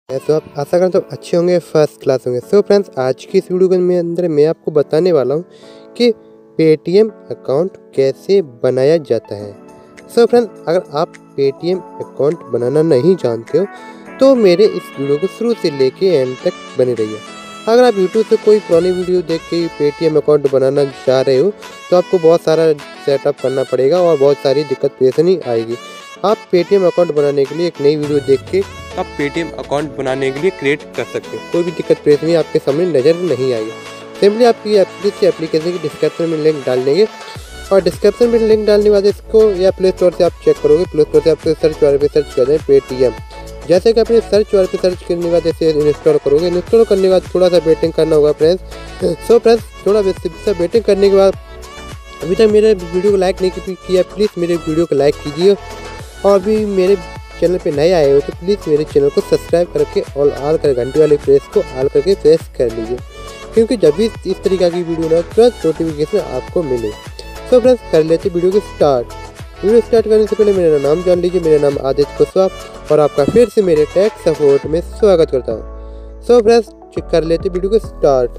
तो आप आशा करता हूँ अच्छे होंगे, फर्स्ट क्लास होंगे। सो फ्रेंड्स, आज की इस वीडियो के अंदर मैं आपको बताने वाला हूँ कि पेटीएम अकाउंट कैसे बनाया जाता है। सो फ्रेंड्स, अगर आप पेटीएम अकाउंट बनाना नहीं जानते हो तो मेरे इस वीडियो को शुरू से लेके एंड तक बने रहिए। अगर आप यूट्यूब से कोई पुरानी वीडियो देख के पेटीएम अकाउंट बनाना चाह रहे हो तो आपको बहुत सारा सेटअप करना पड़ेगा और बहुत सारी दिक्कत परेशानी आएगी। आप पेटीएम अकाउंट बनाने के लिए एक नई वीडियो देख के आप पेटीएम अकाउंट बनाने के लिए क्रिएट कर सकते हो। कोई भी दिक्कत परेशानी आपके सामने नज़र नहीं आएगी। सिंपली आपकी एप्लीकेशन की डिस्क्रिप्शन में लिंक डाल देंगे और डिस्क्रिप्शन में लिंक डालने के बाद इसको या प्ले स्टोर से आप चेक करोगे। प्ले स्टोर से आपको सर्च बार पे सर्च कर दें पेटीएम। जैसे कि अपने सर्च बार पे सर्च करने के बाद इसे इंस्टॉल करोगे। इंस्टॉल करने के बाद थोड़ा सा वेटिंग करना होगा फ्रेंड्स। सो फ्रेंड्स, थोड़ा सा वेटिंग करने के बाद अभी तक मेरे वीडियो को लाइक नहीं किया, प्लीज़ मेरे वीडियो को लाइक कीजिए और अभी मेरे चैनल पे नए आए हो तो प्लीज़ मेरे चैनल को सब्सक्राइब करके और ऑल कर घंटे वाले प्रेस को ऑल करके प्रेस कर लीजिए, क्योंकि जब भी इस तरीके की वीडियो ना तुरंत नोटिफिकेशन आपको मिले। सो फ्रेंड्स, कर लेते वीडियो को स्टार्ट। वीडियो स्टार्ट करने से पहले मेरा नाम जान लीजिए। मेरा नाम आदित्य कुशवाहा और आपका फिर से मेरे टेक सपोर्ट में स्वागत करता हूँ। सो फ्रेंड्स, कर लेते वीडियो को स्टार्ट।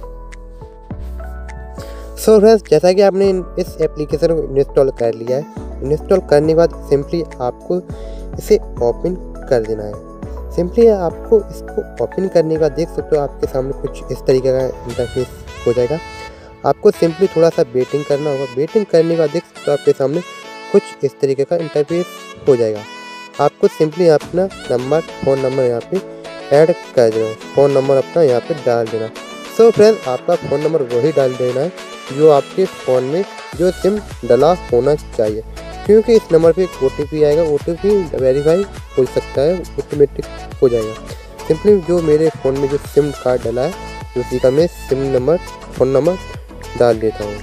सो फ्रेंड्स, जैसा कि आपने इस एप्लीकेशन को इंस्टॉल कर लिया है, इंस्टॉल करने के बाद सिंपली आपको इसे ओपन कर देना है। सिंपली आपको इसको ओपन करने के बाद देख सकते हो आपके सामने कुछ इस तरीके का इंटरफेस हो जाएगा। आपको सिंपली थोड़ा सा वेटिंग करना होगा। वेटिंग करने के बाद देख सकते हो आपके सामने कुछ इस तरीके का इंटरफेस हो जाएगा। आपको सिंपली अपना नंबर, फ़ोन नंबर यहाँ पे ऐड कर देना है। फ़ोन नंबर अपना यहाँ पे डाल देना। सो फ्रेंड्स, आपका फ़ोन नंबर वही डाल देना है जो आपके फ़ोन में जो सिम डला होना चाहिए, क्योंकि इस नंबर पे एक OTP आएगा। OTP वेरीफाई हो सकता है, ऑटोमेटिक हो जाएगा। सिंपली जो मेरे फ़ोन में जो सिम कार्ड डला है उसी का मैं सिम नंबर, फ़ोन नंबर डाल देता हूँ।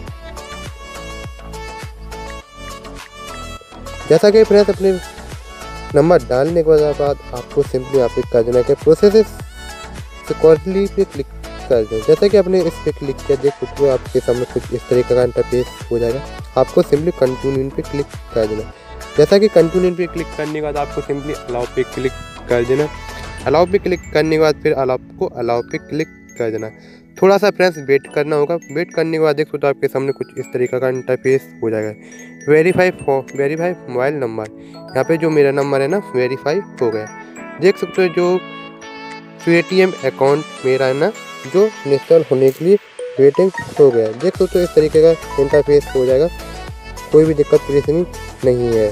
जैसा कि फ्रेंड्स, अपने नंबर डालने के बाद आपको सिंपली यहाँ पे कर देना है प्रोसेस सिक्योरली पे क्लिक कर दें। जैसा कि आपने इस पर क्लिक किया, देख सकते हो आपके सामने कुछ इस तरीके का इंटरफेस हो जाएगा। आपको सिंपली कंटिन्यू पे क्लिक कर देना। जैसा कि कंटिन्यू पे क्लिक करने के बाद आपको सिंपली अलाउ पे क्लिक कर देना। अलाउ पे क्लिक करने के बाद फिर अलाउ पे क्लिक कर देना। थोड़ा सा फ्रेंड्स वेट करना होगा। वेट करने के बाद देख सकते हो आपके सामने कुछ इस तरीके का इंटरफेस हो जाएगा। वेरीफाई मोबाइल नंबर, यहाँ पे जो मेरा नंबर है ना वेरीफाई हो गया। देख सकते हो जो पेटीएम अकाउंट मेरा है ना जो इंस्टॉल होने के लिए वेटिंग हो गया। देख सकते हो इस तरीके का इंटरफेस हो जाएगा। कोई भी दिक्कत परेशानी नहीं है।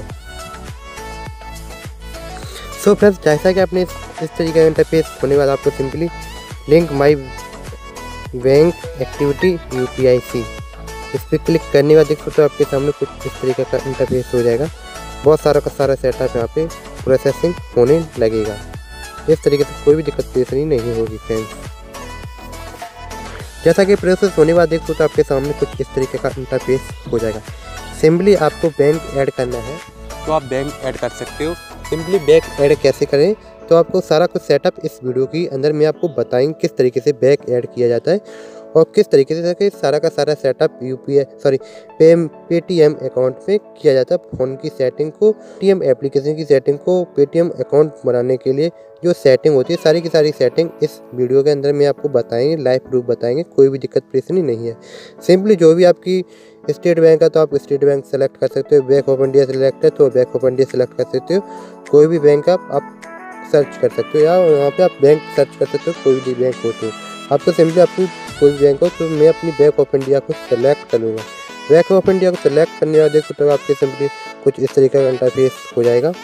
सो फ्रेंड्स, जैसा कि आपने इस तरीके का इंटरफेस होने के बाद आपको simply link my bank activity UPIC इस पर क्लिक करने के बाद देख सकते हो आपके सामने कुछ इस तरीके का इंटरफेस हो जाएगा। बहुत सारा सेटअप यहाँ पे प्रोसेसिंग होने लगेगा। इस तरीके से कोई भी दिक्कत परेशानी नहीं होगी फ्रेंड्स। जैसा कि प्रोसेस होने के बाद देख सकते हो आपके सामने कुछ इस तरीके का इंटरफेस हो जाएगा। सिंपली आपको बैंक ऐड करना है तो आप बैंक ऐड कर सकते हो। सिंपली बैंक ऐड कैसे करें तो आपको सारा कुछ सेटअप इस वीडियो के अंदर मैं आपको बताएंगे किस तरीके से बैंक ऐड किया जाता है और किस तरीके से सारा का सारा सेटअप पेटीएम अकाउंट में किया जाता है। फ़ोन की सेटिंग को, पेटीएम एप्लीकेशन की सेटिंग को, पेटीएम अकाउंट बनाने के लिए जो सेटिंग होती है सारी की सारी सेटिंग इस वीडियो के अंदर मैं आपको बताएंगे, लाइव प्रूफ बताएंगे। कोई भी दिक्कत परेशानी नहीं है। सिंपली जो भी आपकी स्टेट बैंक है तो आप स्टेट बैंक सेलेक्ट कर सकते हो। बैंक ऑफ इंडिया सेलेक्ट है तो बैंक ऑफ इंडिया सेलेक्ट कर सकते हो। कोई भी बैंक आप सर्च कर सकते हो या यहाँ पे आप बैंक सर्च कर सकते हो। कोई भी बैंक हो तो आपको सिंपली आपकी कोई भी बैंक हो तो मैं अपनी बैंक ऑफ इंडिया को सेलेक्ट करूँगा। बैंक ऑफ इंडिया को सेलेक्ट करने के बाद देख सकते हो आपके सिंपली कुछ इस तरीके का इंटरफेस हो जाएगा।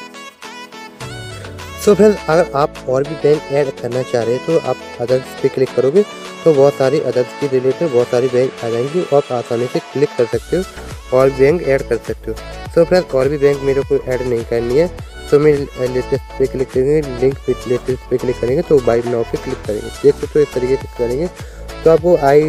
सो फ्रेंड्स, अगर आप और भी बैंक ऐड करना चाह रहे हैं तो आप अदर्स पे क्लिक करोगे तो बहुत सारी अदर्स की रिलेटेड बहुत सारी बैंक आ जाएंगी और आप आसानी से क्लिक कर सकते हो और बैंक ऐड कर सकते हो। सो फ्रेंड्स, और भी बैंक मेरे को ऐड नहीं करनी है तो मैं लेटेस्ट पे क्लिक करेंगे, लिंक पे लेटेस्ट पे क्लिक करेंगे तो बाय नाउ पे क्लिक करेंगे। देख सकते हो इस तरीके से करेंगे तो आपको आई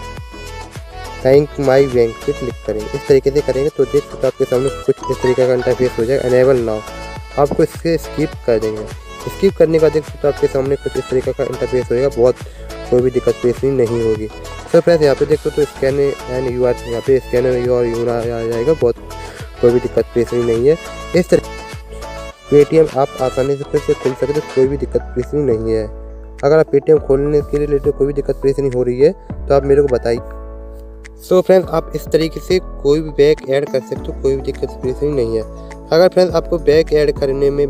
थैंक माई बैंक पे क्लिक करेंगे। इस तरीके से करेंगे तो देख सकते हो आपके सामने कुछ इस तरीके का इंटरफेस हो जाएगा। एनेबल नाउ आपको इसके स्किप कर देंगे। स्किप करने का देख सकते हो आपके सामने कुछ इस तरीके का इंटरफेस होएगा। बहुत कोई भी दिक्कत परेशानी नहीं होगी। सो फ्रेंड्स, यहाँ पे देख सकते हो स्कैन एंड यू आर, यहाँ पे स्कैन एंड यू आर आ जाएगा। बहुत कोई भी दिक्कत परेशानी नहीं है। इस तरह पेटीएम आप आसानी से फिर से खोल सकते हो, कोई भी दिक्कत परेशानी नहीं है। अगर आप पेटीएम खोलने के रिलेटेड कोई भी दिक्कत परेशानी हो रही है तो आप मेरे को बताइए। सो फ्रेंड्स, आप इस तरीके से कोई भी बैग ऐड कर सकते हो, कोई भी दिक्कत परेशानी नहीं है। अगर फ्रेंड्स आपको बैग ऐड करने में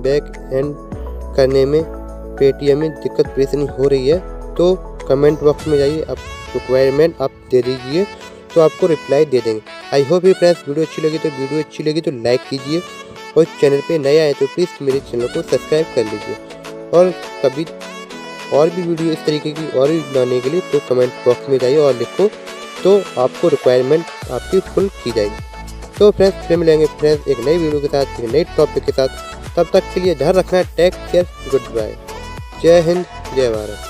पेटीएम में दिक्कत परेशानी हो रही है तो कमेंट बॉक्स में जाइए, आप रिक्वायरमेंट आप दे दीजिए तो आपको रिप्लाई दे देंगे। आई होप ये फ्रेंड्स वीडियो अच्छी लगी तो लाइक कीजिए और चैनल पे नया है तो प्लीज़ मेरे चैनल को सब्सक्राइब कर लीजिए। और कभी और भी वीडियो इस तरीके की और भी बनाने के लिए तो कमेंट बॉक्स में जाइए और लिखो तो आपको रिक्वायरमेंट आपकी फुल की जाएगी। तो फ्रेंड्स फिर मिलेंगे फ्रेंड्स एक नई वीडियो के साथ, एक नई टॉपिक के साथ। तब तक के लिए ध्यान रखना है। टेक केयर, गुड बाय, जय हिंद, जय भारत।